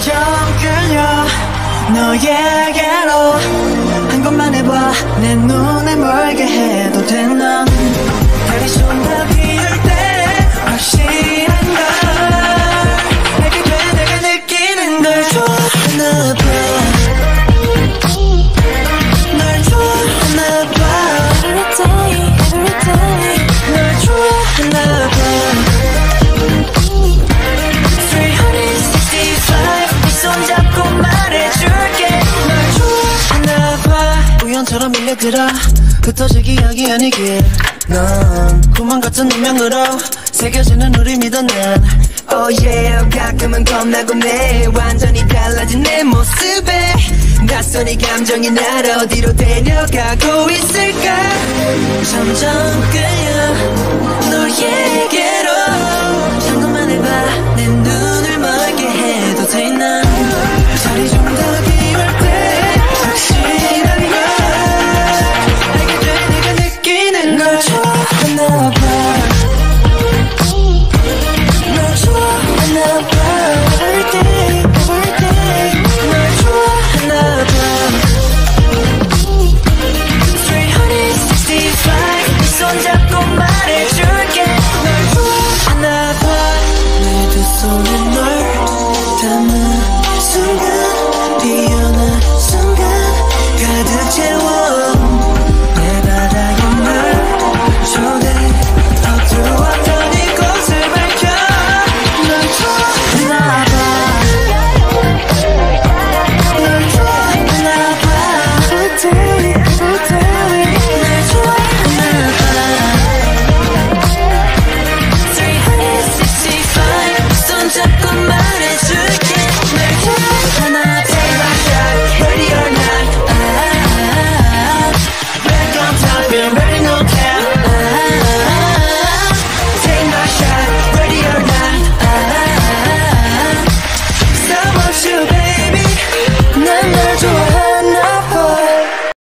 점점 끌려 너에게로 한 것만 해봐 내 눈에 멀게 해도 돼 넌 달이 좀 더 비울 때 확실한 걸 알게 돼 내가 느끼는 걸 좋아하나 봐 널 좋아하나 봐 Every day 널 좋아하나 봐 365 네 손잡고 말해줄게 널 좋아하나 봐 우연처럼 밀려들어 흩어질 기억이 아니길 넌 꿈만 같은 운명으로 새겨지는 우리 믿어 난 Oh yeah 가끔은 겁나곤 해 완전히 달라진 내 모습에 낯선 이 감정이 날 어디로 데려가고 있을까 점점 끌려 너에게로 한 것만 해봐 내 눈을 멀게 해도 돼 난 자리 좀 더 비울 때 확실한 걸 알게 돼 내가 느끼는 걸 좋아하나 봐 널 좋아하나 봐 Every day 널 좋아하나 봐 365 네 손잡고 말해줄게 널 좋아하나 봐 내 두 손에 널 담은 순간 피어난 순간 가득 채워